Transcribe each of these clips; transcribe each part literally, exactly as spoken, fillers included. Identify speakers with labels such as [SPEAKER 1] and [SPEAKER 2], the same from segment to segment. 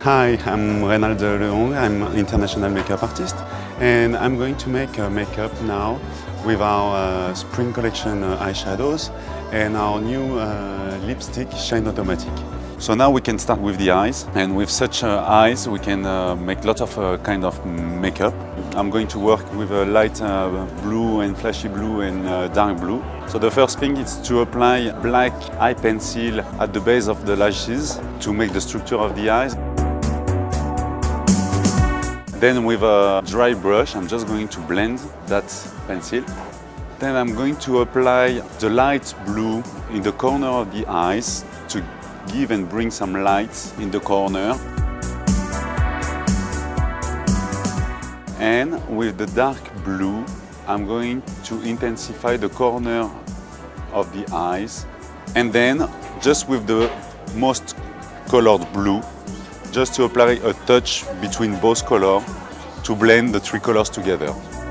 [SPEAKER 1] Hi, I'm Reynald Leong. I'm an international makeup artist, and I'm going to make uh, makeup now with our uh, spring collection uh, eyeshadows and our new uh, lipstick Shine Automatic. So now we can start with the eyes, and with such uh, eyes we can uh, make lots of uh, kind of makeup. I'm going to work with a light uh, blue and flashy blue and uh, dark blue. So the first thing is to apply black eye pencil at the base of the lashes to make the structure of the eyes. Then with a dry brush, I'm just going to blend that pencil. Then I'm going to apply the light blue in the corner of the eyes to give and bring some light in the corner. And with the dark blue, I'm going to intensify the corner of the eyes. And then, just with the most colored blue, just to apply a touch between both colors to blend the three colors together.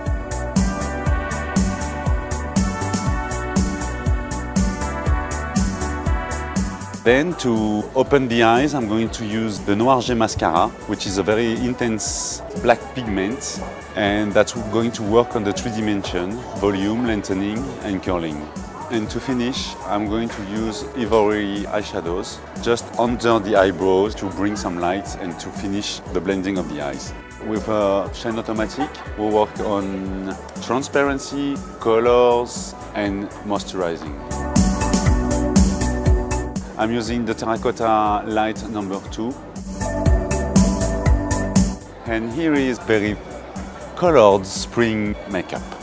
[SPEAKER 1] Then to open the eyes, I'm going to use the Noir G mascara, which is a very intense black pigment, and that's going to work on the three dimension, volume, lengthening and curling. And to finish, I'm going to use Ivory eyeshadows just under the eyebrows to bring some light and to finish the blending of the eyes. With uh, Shine Automatic, we'll work on transparency, colors and moisturizing. I'm using the Terracotta Light number two. And here is very colored spring makeup.